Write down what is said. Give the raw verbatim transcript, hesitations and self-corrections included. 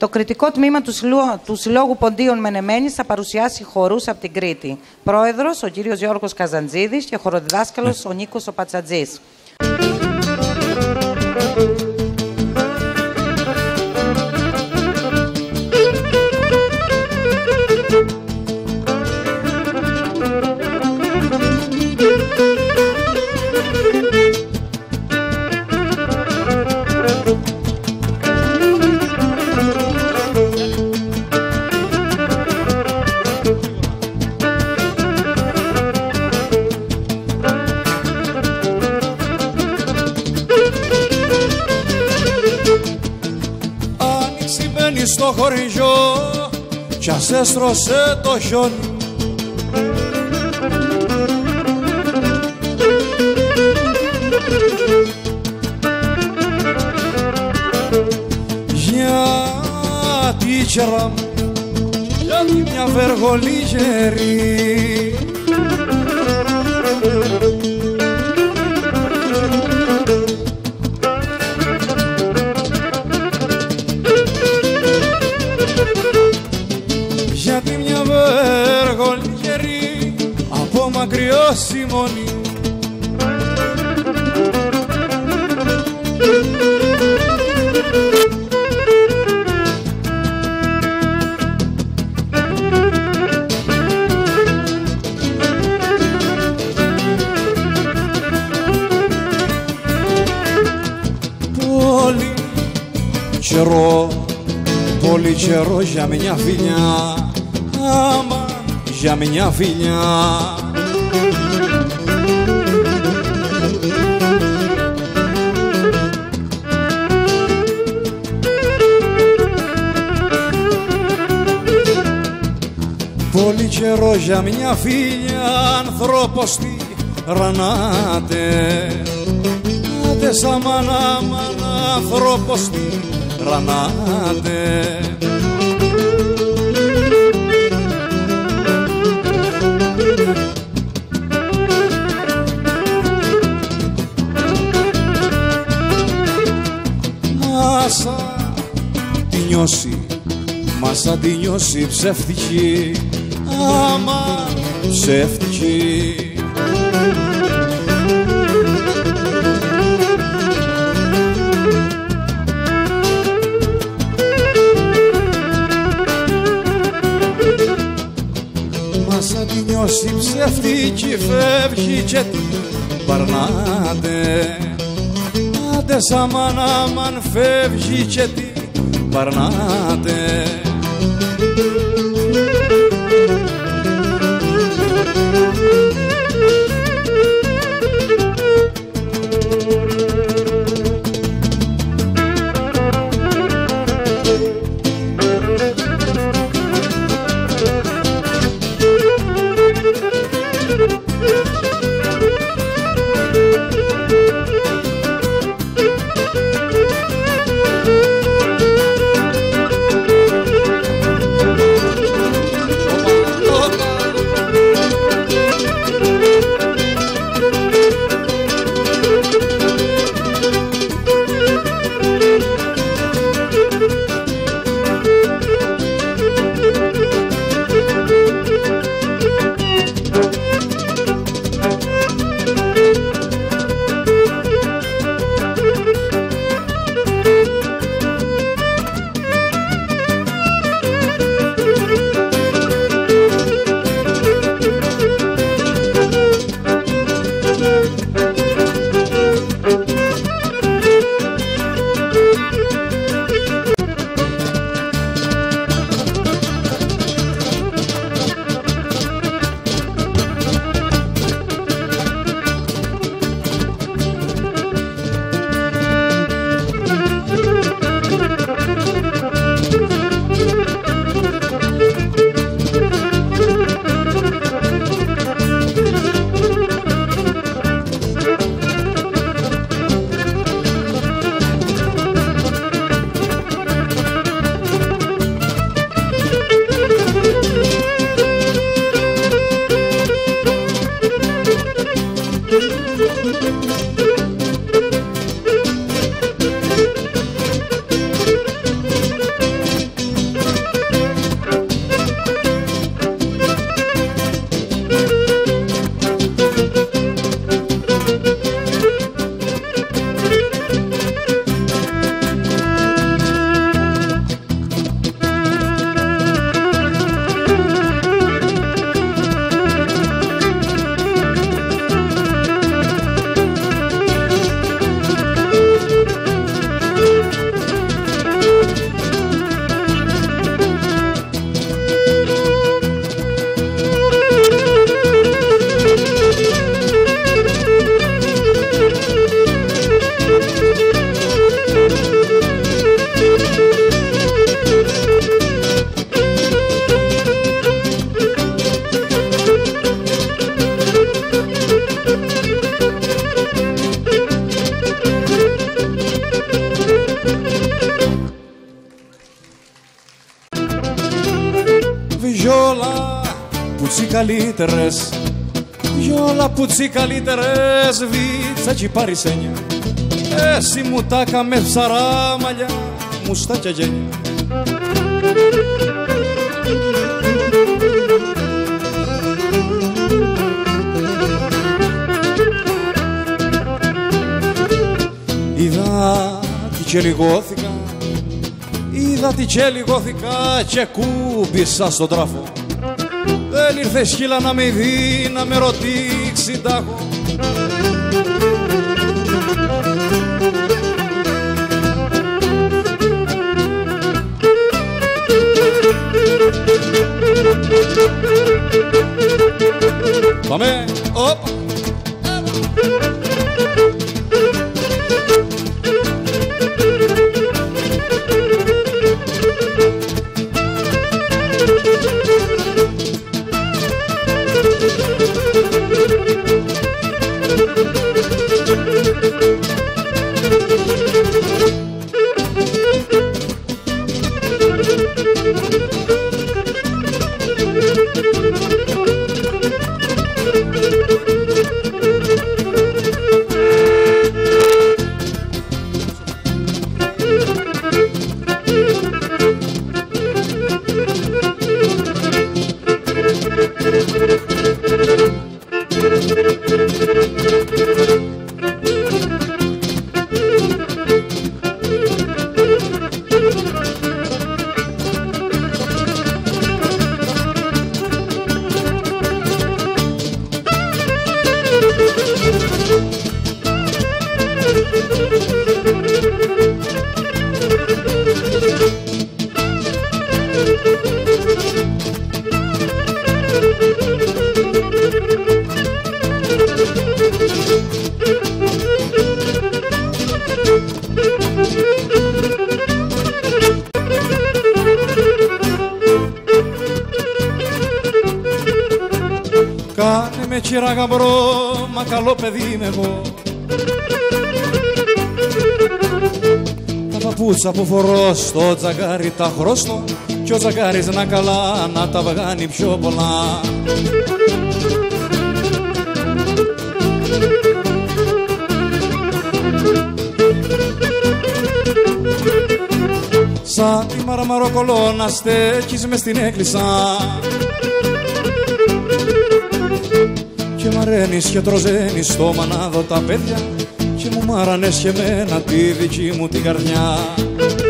Το κριτικό τμήμα του, συλλού, του Συλλόγου Ποντίων Μενεμένης θα παρουσιάσει χορούς από την Κρήτη. Πρόεδρος ο κύριος Γιώργος Καζαντζίδης και χοροδιδάσκαλος ο Νίκος ο Πατσατζής. Στο χωριό κι ας έστρωσε το χιόνι γιατί κέρα μου, γιατί μια βεργολή γερή γιατί μια βεργολή γερή από μακριό σημώνει πολύ καιρό, πολύ καιρό για μια φιλιά, άμα για μια φιλιά. Πολύ καιρό για μια φίλια, ανθρώπος τι ρανάτε. Άτε σαν μάνα, μάνα, ανθρώπος τι ρανάτε. Μάσα τη νιώσει, μάσα τη νιώσει ψεύτικη, άμα ψεύτικη. Μάσα τη νιώσει ψεύτικη, φεύγει και την παρνάτε. Άντε σαν μάνα μαν φεύγει και την παρνάτε. Γιόλα πουτσι καλύτερες, γιόλα πουτσι καλύτερες, βίτσα κι παρισένια. Εσύ μου τάκα με ψαρά μαλλιά, μουστάκια γένια. Είδα τι και λιγώθηκα, είδα τι και λιγώθηκα και κούμπησα στον τράφο. Δεν ήρθε σκύλα να με δει, να με ρωτήσει τάχο. Πάμε, όπα. Κάνε με τσιρά γαμπρό, μα καλό παιδί είμαι εγώ. Τα παπούτσα που φορώ στο τζαγκάρι τα χρωστώ κι ο τζαγκάρις να καλά να τα βγάνει πιο πολλά. Σαν τη μαραμαροκολόνα στέκεις μες στην έκκλησα και μ' αρένεις και τροζένεις στο μανάδο τα παιδιά και μου μάρανες και εμένα τη δική μου την καρδιά.